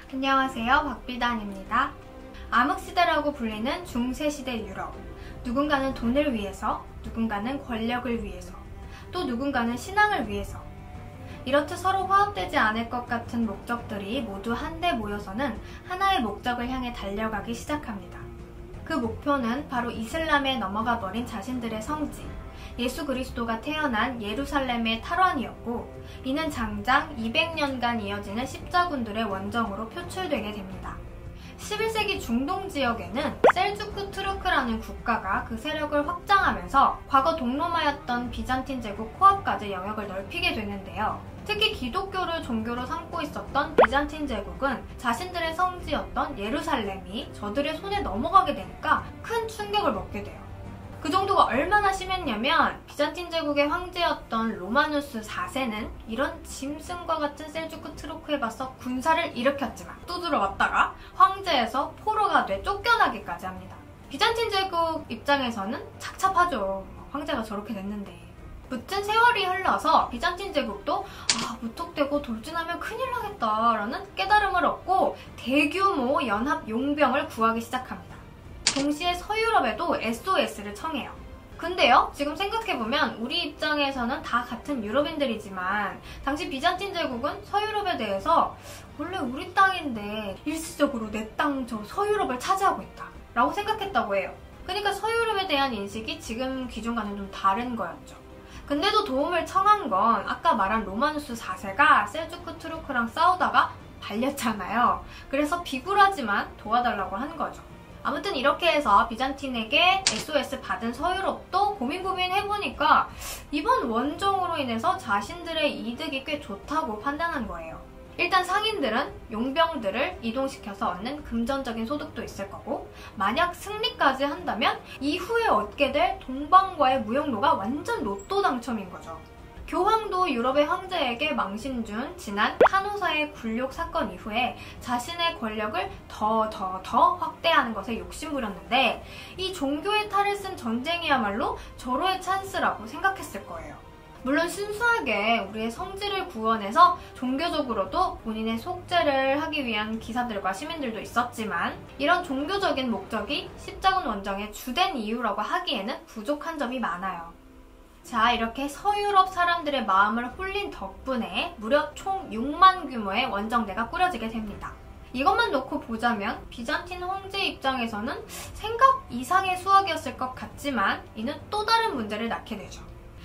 안녕하세요, 박비단입니다. 암흑시대라고 불리는 중세시대 유럽. 누군가는 돈을 위해서, 누군가는 권력을 위해서, 또 누군가는 신앙을 위해서. 이렇듯 서로 화합되지 않을 것 같은 목적들이 모두 한데 모여서는 하나의 목적을 향해 달려가기 시작합니다. 그 목표는 바로 이슬람에 넘어가 버린 자신들의 성지, 예수 그리스도가 태어난 예루살렘의 탈환이었고, 이는 장장 200년간 이어지는 십자군들의 원정으로 표출되게 됩니다. 11세기 중동 지역에는 셀주크 투르크라는 국가가 그 세력을 확장하면서 과거 동로마였던 비잔틴 제국 코앞까지 영역을 넓히게 되는데요. 특히 기독교를 종교로 삼고 있었던 비잔틴 제국은 자신들의 성지였던 예루살렘이 저들의 손에 넘어가게 되니까 큰 충격을 먹게 돼요. 그 정도가 얼마나 심했냐면 비잔틴 제국의 황제였던 로마누스 4세는 이런 짐승과 같은 셀주크 투르크에 맞서 군사를 일으켰지만 또 들어왔다가 황제에서 포로가 돼 쫓겨나기까지 합니다. 비잔틴 제국 입장에서는 착잡하죠. 황제가 저렇게 됐는데. 무튼 세월이 흘러서 비잔틴 제국도 무턱대고 돌진하면 큰일 나겠다라는 깨달음을 얻고 대규모 연합 용병을 구하기 시작합니다. 동시에 서유럽에도 SOS를 청해요. 근데요, 지금 생각해보면 우리 입장에서는 다 같은 유럽인들이지만 당시 비잔틴 제국은 서유럽에 대해서 원래 우리 땅인데 일시적으로 내 땅 저 서유럽을 차지하고 있다 라고 생각했다고 해요. 그러니까 서유럽에 대한 인식이 지금 기준과는 좀 다른 거였죠. 근데도 도움을 청한 건 아까 말한 로마누스 4세가 셀주크 투르크랑 싸우다가 발렸잖아요. 그래서 비굴하지만 도와달라고 한 거죠. 아무튼 이렇게 해서 비잔틴에게 SOS 받은 서유럽도 고민해보니까 이번 원정으로 인해서 자신들의 이득이 꽤 좋다고 판단한 거예요. 일단 상인들은 용병들을 이동시켜서 얻는 금전적인 소득도 있을 거고, 만약 승리까지 한다면 이후에 얻게 될 동방과의 무역로가 완전 로또 당첨인 거죠. 교황도 유럽의 황제에게 망신 준 지난 카노사의 굴욕 사건 이후에 자신의 권력을 더 확대하는 것에 욕심부렸는데, 이 종교의 탈을 쓴 전쟁이야말로 절호의 찬스라고 생각했을 거예요. 물론 순수하게 우리의 성지를 구원해서 종교적으로도 본인의 속죄를 하기 위한 기사들과 시민들도 있었지만, 이런 종교적인 목적이 십자군 원정의 주된 이유라고 하기에는 부족한 점이 많아요. 자, 이렇게 서유럽 사람들의 마음을 홀린 덕분에 무려 총 6만 규모의 원정대가 꾸려지게 됩니다. 이것만 놓고 보자면 비잔틴 황제 입장에서는 생각 이상의 수확이었을 것 같지만 이는 또 다른 문제를 낳게 되죠.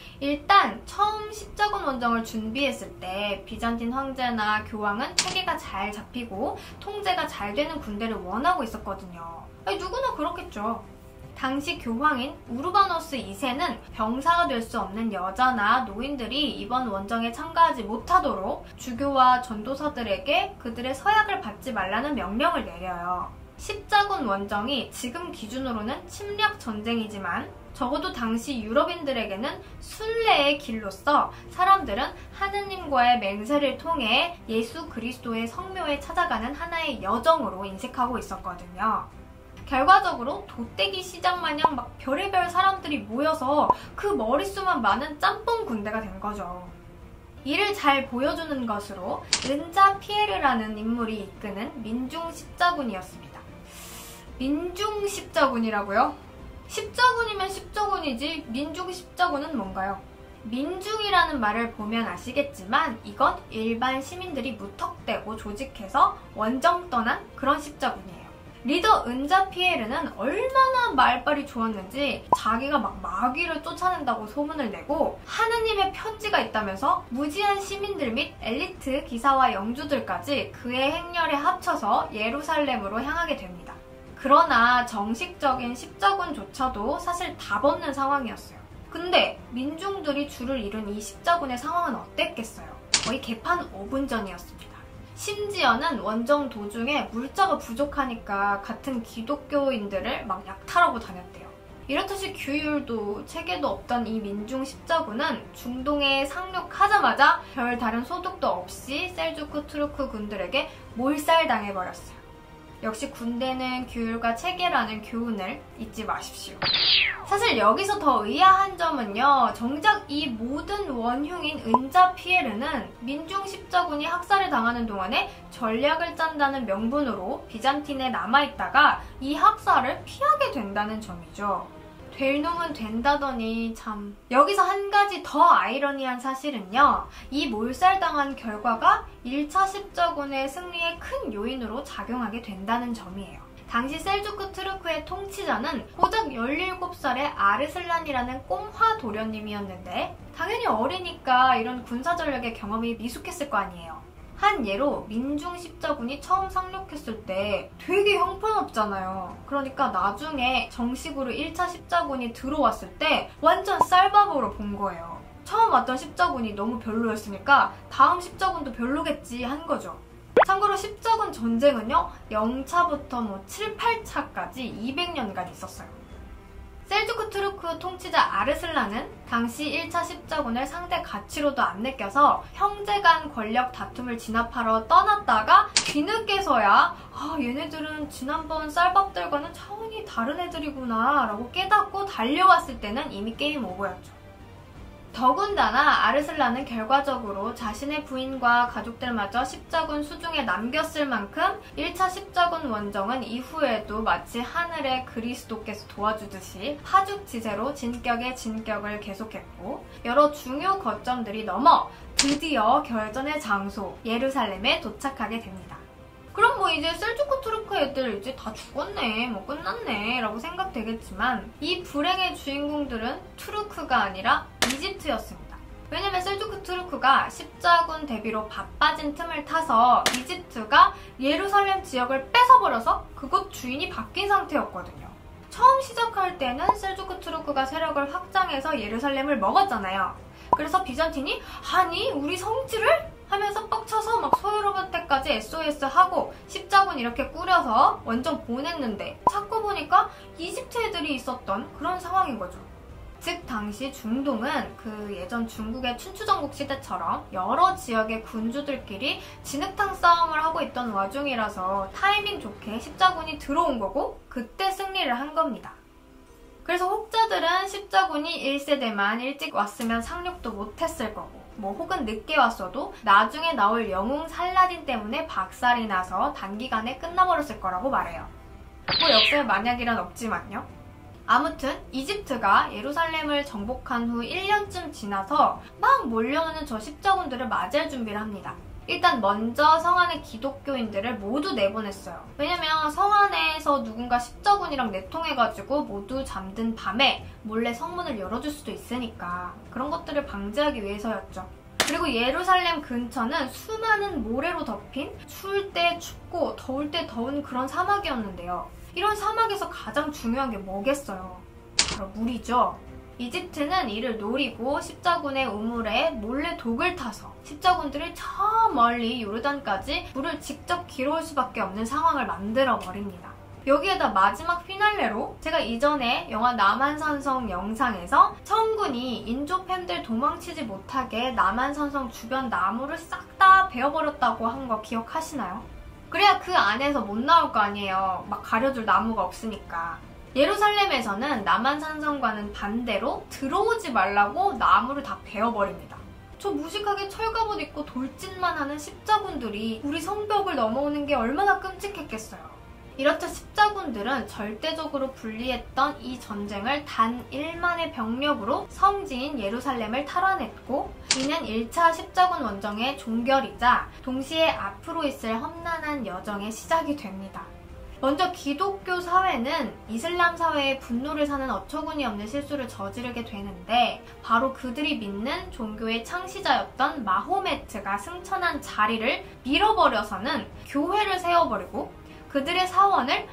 일단 처음 십자군 원정을 준비했을 때 비잔틴 황제나 교황은 체계가 잘 잡히고 통제가 잘 되는 군대를 원하고 있었거든요. 누구나 그렇겠죠. 당시 교황인 우르바노스 2세는 병사가 될 수 없는 여자나 노인들이 이번 원정에 참가하지 못하도록 주교와 전도사들에게 그들의 서약을 받지 말라는 명령을 내려요. 십자군 원정이 지금 기준으로는 침략 전쟁이지만 적어도 당시 유럽인들에게는 순례의 길로서 사람들은 하느님과의 맹세를 통해 예수 그리스도의 성묘에 찾아가는 하나의 여정으로 인식하고 있었거든요. 결과적으로 돗대기 시장 마냥 막 별의별 사람들이 모여서 그 머릿수만 많은 짬뽕 군대가 된 거죠. 이를 잘 보여주는 것으로 은자 피에르라는 인물이 이끄는 민중 십자군이었습니다. 민중 십자군이라고요? 십자군이면 십자군이지 민중 십자군은 뭔가요? 민중이라는 말을 보면 아시겠지만 이건 일반 시민들이 무턱대고 조직해서 원정 떠난 그런 십자군이에요. 리더 은자 피에르는 얼마나 말빨이 좋았는지 자기가 막 마귀를 쫓아낸다고 소문을 내고 하느님의 편지가 있다면서 무지한 시민들 및 엘리트 기사와 영주들까지 그의 행렬에 합쳐서 예루살렘으로 향하게 됩니다. 그러나 정식적인 십자군조차도 사실 답 없는 상황이었어요. 근데 민중들이 줄을 이룬 이 십자군의 상황은 어땠겠어요? 거의 개판 5분 전이었습니다. 심지어는 원정 도중에 물자가 부족하니까 같은 기독교인들을 막 약탈하고 다녔대요. 이렇듯이 규율도 체계도 없던 이 민중 십자군은 중동에 상륙하자마자 별다른 소득도 없이 셀주크 투르크 군들에게 몰살당해버렸어요. 역시 군대는 규율과 체계라는 교훈을 잊지 마십시오. 사실 여기서 더 의아한 점은요. 정작 이 모든 원흉인 은자 피에르는 민중 십자군이 학살을 당하는 동안에 전략을 짠다는 명분으로 비잔틴에 남아있다가 이 학살을 피하게 된다는 점이죠. 될 놈은 된다더니 참. 여기서 한 가지 더 아이러니한 사실은요. 이 몰살당한 결과가 1차 십자군의 승리에 큰 요인으로 작용하게 된다는 점이에요. 당시 셀주크 트루크의 통치자는 고작 17살의 아르슬란이라는 꼼화 도련님이었는데 당연히 어리니까 이런 군사 전략의 경험이 미숙했을 거 아니에요. 한 예로 민중 십자군이 처음 상륙했을 때 되게 형편없잖아요. 그러니까 나중에 정식으로 1차 십자군이 들어왔을 때 완전 쌀밥으로 본 거예요. 처음 왔던 십자군이 너무 별로였으니까 다음 십자군도 별로겠지 한 거죠. 참고로 십자군 전쟁은요. 0차부터 7, 8차까지 200년간 있었어요. 셀주크 트루크 통치자 아르슬란은 당시 1차 십자군을 상대 가치로도 안 느껴서 형제 간 권력 다툼을 진압하러 떠났다가 뒤늦게서야 얘네들은 지난번 쌀밥들과는 차원이 다른 애들이구나 라고 깨닫고 달려왔을 때는 이미 게임 오버였죠. 더군다나 아르슬란은 결과적으로 자신의 부인과 가족들마저 십자군 수중에 남겼을 만큼 1차 십자군 원정은 이후에도 마치 하늘의 그리스도께서 도와주듯이 하죽지세로 진격의 진격을 계속했고 여러 중요 거점들이 넘어 드디어 결전의 장소 예루살렘에 도착하게 됩니다. 그럼 이제 셀주크 투르크 애들 이제 다 죽었네, 끝났네 라고 생각되겠지만 이 불행의 주인공들은 투르크가 아니라 이집트였습니다. 왜냐면 셀주크 투르크가 십자군 대비로 바빠진 틈을 타서 이집트가 예루살렘 지역을 뺏어버려서 그곳 주인이 바뀐 상태였거든요. 처음 시작할 때는 셀주크 투르크가 세력을 확장해서 예루살렘을 먹었잖아요. 그래서 비잔틴이 아니 우리 성지를? 하면서 뻑쳐서 소유로봇 때까지 SOS하고 십자군 이렇게 꾸려서 원정 보냈는데 찾고 보니까 이집트 애들이 있었던 그런 상황인 거죠. 즉 당시 중동은 그 예전 중국의 춘추전국 시대처럼 여러 지역의 군주들끼리 진흙탕 싸움을 하고 있던 와중이라서 타이밍 좋게 십자군이 들어온 거고 그때 승리를 한 겁니다. 그래서 혹자들은 십자군이 1세대만 일찍 왔으면 상륙도 못했을 거고 혹은 늦게 왔어도 나중에 나올 영웅 살라딘 때문에 박살이 나서 단기간에 끝나버렸을 거라고 말해요. 역사에 만약이란 없지만요. 아무튼 이집트가 예루살렘을 정복한 후 1년쯤 지나서 막 몰려오는 저 십자군들을 맞이할 준비를 합니다. 일단 먼저 성 안의 기독교인들을 모두 내보냈어요. 왜냐면 성 안에서 누군가 십자군이랑 내통해가지고 모두 잠든 밤에 몰래 성문을 열어줄 수도 있으니까 그런 것들을 방지하기 위해서였죠. 그리고 예루살렘 근처는 수많은 모래로 덮인 추울 때 춥고 더울 때 더운 그런 사막이었는데요. 이런 사막에서 가장 중요한 게 뭐겠어요? 바로 물이죠. 이집트는 이를 노리고 십자군의 우물에 몰래 독을 타서 십자군들이 저 멀리 요르단까지 물을 직접 길어올 수밖에 없는 상황을 만들어버립니다. 여기에다 마지막 피날레로 제가 이전에 영화 남한산성 영상에서 청군이 인조 팬들 도망치지 못하게 남한산성 주변 나무를 싹 다 베어버렸다고 한 거 기억하시나요? 그래야 그 안에서 못 나올 거 아니에요. 가려줄 나무가 없으니까. 예루살렘에서는 남한산성과는 반대로 들어오지 말라고 나무를 다 베어버립니다. 저 무식하게 철갑옷 입고 돌진만 하는 십자군들이 우리 성벽을 넘어오는 게 얼마나 끔찍했겠어요. 이렇듯 십자군들은 절대적으로 불리했던 이 전쟁을 단 1만의 병력으로 성지인 예루살렘을 탈환했고 이는 1차 십자군 원정의 종결이자 동시에 앞으로 있을 험난한 여정의 시작이 됩니다. 먼저 기독교 사회는 이슬람 사회의 분노를 사는 어처구니 없는 실수를 저지르게 되는데 바로 그들이 믿는 종교의 창시자였던 마호메트가 승천한 자리를 밀어버려서는 교회를 세워버리고 그들의 사원을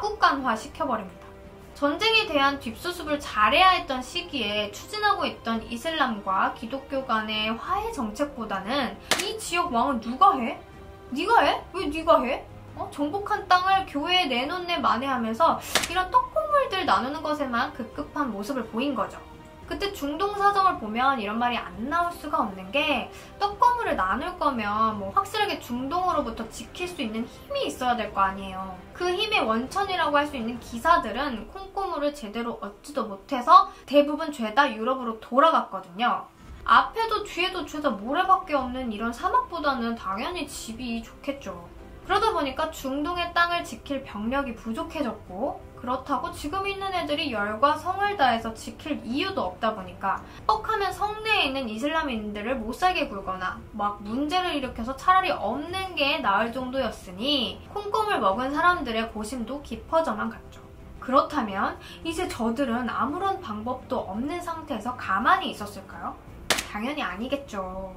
마국간화시켜버립니다. 전쟁에 대한 뒷수습을 잘해야 했던 시기에 추진하고 있던 이슬람과 기독교 간의 화해 정책보다는 이 지역 왕은 누가 해? 네가 해? 왜 네가 해? 정복한 땅을 교회에 내놓네 만에 하면서 이런 떡고물들 나누는 것에만 급급한 모습을 보인 거죠. 그때 중동 사정을 보면 이런 말이 안 나올 수가 없는 게 떡고물을 나눌 거면 뭐 확실하게 중동으로부터 지킬 수 있는 힘이 있어야 될 거 아니에요. 그 힘의 원천이라고 할 수 있는 기사들은 콩고물을 제대로 얻지도 못해서 대부분 죄다 유럽으로 돌아갔거든요. 앞에도 뒤에도 죄다 모래밖에 없는 이런 사막보다는 당연히 집이 좋겠죠. 그러다 보니까 중동의 땅을 지킬 병력이 부족해졌고, 그렇다고 지금 있는 애들이 열과 성을 다해서 지킬 이유도 없다 보니까 뻑하면 성내에 있는 이슬람인들을 못살게 굴거나 막 문제를 일으켜서 차라리 없는 게 나을 정도였으니 콩고물 먹은 사람들의 고심도 깊어져만 갔죠. 그렇다면 이제 저들은 아무런 방법도 없는 상태에서 가만히 있었을까요? 당연히 아니겠죠.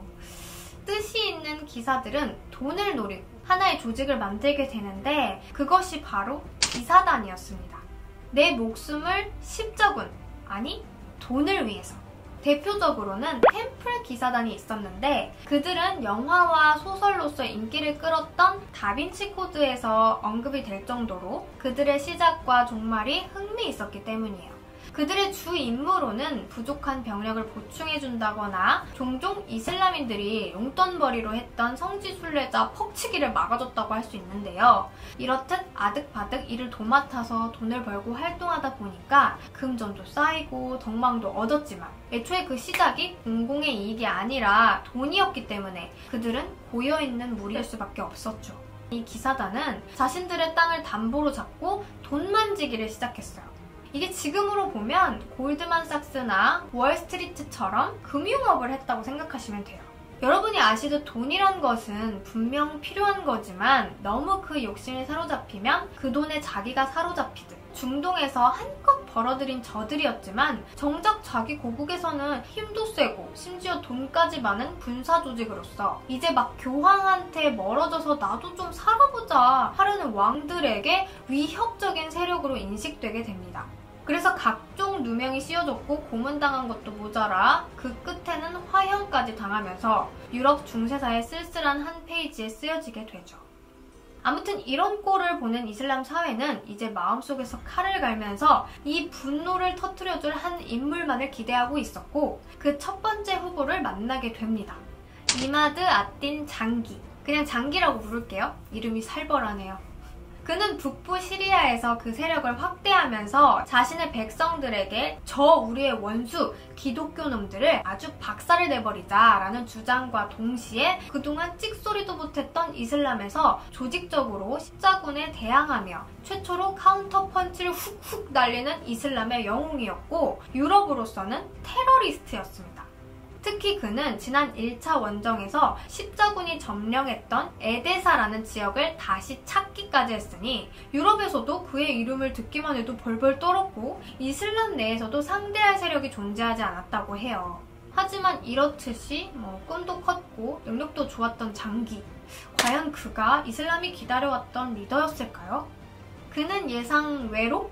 뜻이 있는 기사들은 돈을 노리고 하나의 조직을 만들게 되는데 그것이 바로 기사단이었습니다. 내 목숨을 십자군, 아니 돈을 위해서. 대표적으로는 템플 기사단이 있었는데 그들은 영화와 소설로서 인기를 끌었던 다빈치 코드에서 언급이 될 정도로 그들의 시작과 종말이 흥미있었기 때문이에요. 그들의 주 임무로는 부족한 병력을 보충해준다거나 종종 이슬람인들이 용돈벌이로 했던 성지순례자 퍽치기를 막아줬다고 할 수 있는데요. 이렇듯 아득바득 일을 도맡아서 돈을 벌고 활동하다 보니까 금전도 쌓이고 덕망도 얻었지만 애초에 그 시작이 공공의 이익이 아니라 돈이었기 때문에 그들은 고여있는 무리일 수밖에 없었죠. 이 기사단은 자신들의 땅을 담보로 잡고 돈 만지기를 시작했어요. 이게 지금으로 보면 골드만삭스나 월스트리트처럼 금융업을 했다고 생각하시면 돼요. 여러분이 아시듯 돈이란 것은 분명 필요한 거지만 너무 그 욕심에 사로잡히면 그 돈에 자기가 사로잡히듯 중동에서 한껏 벌어들인 저들이었지만 정작 자기 고국에서는 힘도 세고 심지어 돈까지 많은 군사 조직으로서 이제 막 교황한테 멀어져서 나도 좀 살아보자 하려는 왕들에게 위협적인 세력으로 인식되게 됩니다. 그래서 각종 누명이 씌워졌고 고문당한 것도 모자라 그 끝에는 화형까지 당하면서 유럽 중세사의 쓸쓸한 한 페이지에 쓰여지게 되죠. 아무튼 이런 꼴을 보는 이슬람 사회는 이제 마음속에서 칼을 갈면서 이 분노를 터뜨려줄 한 인물만을 기대하고 있었고 그 첫 번째 후보를 만나게 됩니다. 이마드 앗딘 장기. 그냥 장기라고 부를게요. 이름이 살벌하네요. 그는 북부 시리아에서 그 세력을 확대하면서 자신의 백성들에게 저 우리의 원수 기독교 놈들을 아주 박살을 내버리자라는 주장과 동시에 그동안 찍소리도 못했던 이슬람에서 조직적으로 십자군에 대항하며 최초로 카운터 펀치를 훅훅 날리는 이슬람의 영웅이었고 유럽으로서는 테러리스트였습니다. 특히 그는 지난 1차 원정에서 십자군이 점령했던 에데사라는 지역을 다시 찾기까지 했으니 유럽에서도 그의 이름을 듣기만 해도 벌벌 떨었고 이슬람 내에서도 상대할 세력이 존재하지 않았다고 해요. 하지만 이렇듯이 꿈도 컸고 능력도 좋았던 장기. 과연 그가 이슬람이 기다려왔던 리더였을까요? 그는 예상외로,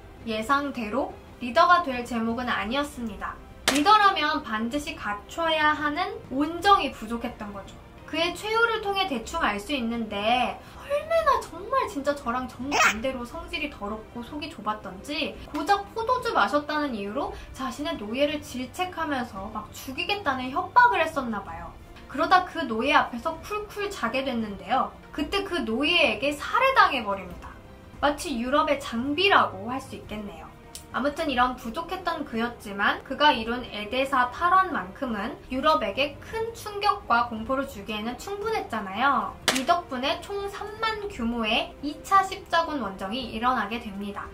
예상대로 리더가 될 제목은 아니었습니다. 리더라면 반드시 갖춰야 하는 온정이 부족했던 거죠. 그의 최후를 통해 대충 알 수 있는데 얼마나 정말 진짜 저랑 정반대로 성질이 더럽고 속이 좁았던지 고작 포도주 마셨다는 이유로 자신의 노예를 질책하면서 막 죽이겠다는 협박을 했었나 봐요. 그러다 그 노예 앞에서 쿨쿨 자게 됐는데요. 그때 그 노예에게 살해당해버립니다. 마치 유럽의 장비라고 할 수 있겠네요. 아무튼 이런 부족했던 그였지만 그가 이룬 에데사 탈환만큼은 유럽에게 큰 충격과 공포를 주기에는 충분했잖아요. 이 덕분에 총 3만 규모의 2차 십자군 원정이 일어나게 됩니다.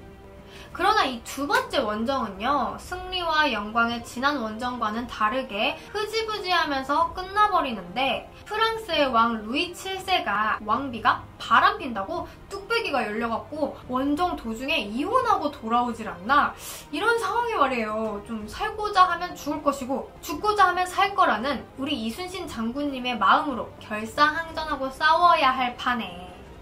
그러나 이 두 번째 원정은요, 승리와 영광의 지난 원정과는 다르게 흐지부지하면서 끝나버리는데 프랑스의 왕 루이 7세가 왕비가 바람핀다고 뚝배기가 열려갖고 원정 도중에 이혼하고 돌아오질 않나? 이런 상황이 말이에요. 좀 살고자 하면 죽을 것이고 죽고자 하면 살 거라는 우리 이순신 장군님의 마음으로 결사항전하고 싸워야 할 판에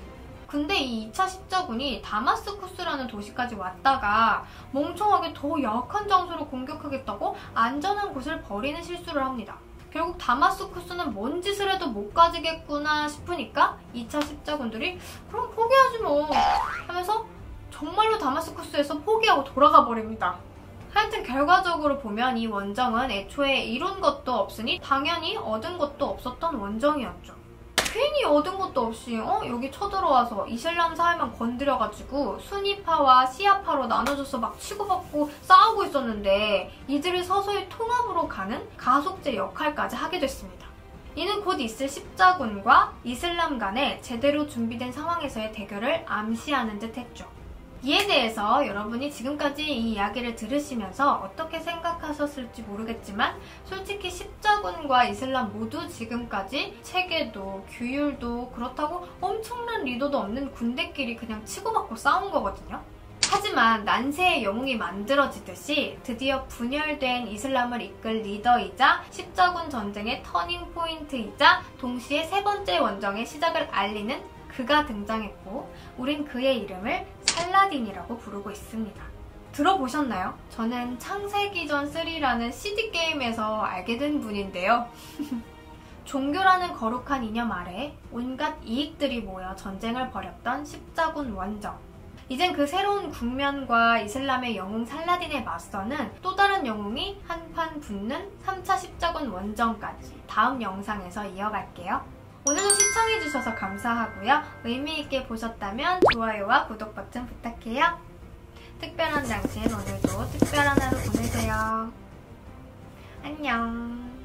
근데 이 2차 십자군이 다마스쿠스라는 도시까지 왔다가 멍청하게 더 약한 장소로 공격하겠다고 안전한 곳을 버리는 실수를 합니다. 결국 다마스쿠스는 뭔 짓을 해도 못 가지겠구나 싶으니까 2차 십자군들이 그럼 포기하지 뭐 하면서 정말로 다마스쿠스에서 포기하고 돌아가 버립니다. 하여튼 결과적으로 보면 이 원정은 애초에 이룬 것도 없으니 당연히 얻은 것도 없었던 원정이었죠. 괜히 얻은 것도 없이 여기 쳐들어와서 이슬람 사회만 건드려가지고 수니파와 시아파로 나눠져서 막 치고받고 싸우고 있었는데 이들을 서서히 통합으로 가는 가속제 역할까지 하게 됐습니다. 이는 곧 있을 십자군과 이슬람 간의 제대로 준비된 상황에서의 대결을 암시하는 듯 했죠. 이에 대해서 여러분이 지금까지 이 이야기를 들으시면서 어떻게 생각하셨을지 모르겠지만 솔직히 십자군과 이슬람 모두 지금까지 체계도 규율도 그렇다고 엄청난 리더도 없는 군대끼리 그냥 치고받고 싸운 거거든요. 하지만 난세의 영웅이 만들어지듯이 드디어 분열된 이슬람을 이끌 리더이자 십자군 전쟁의 터닝 포인트이자 동시에 세 번째 원정의 시작을 알리는 그가 등장했고 우린 그의 이름을 살라딘이라고 부르고 있습니다. 들어보셨나요? 저는 창세기전 3라는 CD게임에서 알게 된 분인데요. 종교라는 거룩한 이념 아래 온갖 이익들이 모여 전쟁을 벌였던 십자군 원정. 이젠 그 새로운 국면과 이슬람의 영웅 살라딘에 맞서는 또 다른 영웅이 한판 붙는 3차 십자군 원정까지 다음 영상에서 이어갈게요. 오늘도 시청해주셔서 감사하고요. 의미있게 보셨다면 좋아요와 구독 버튼 부탁해요. 특별한 당신 오늘도 특별한 하루 보내세요. 안녕.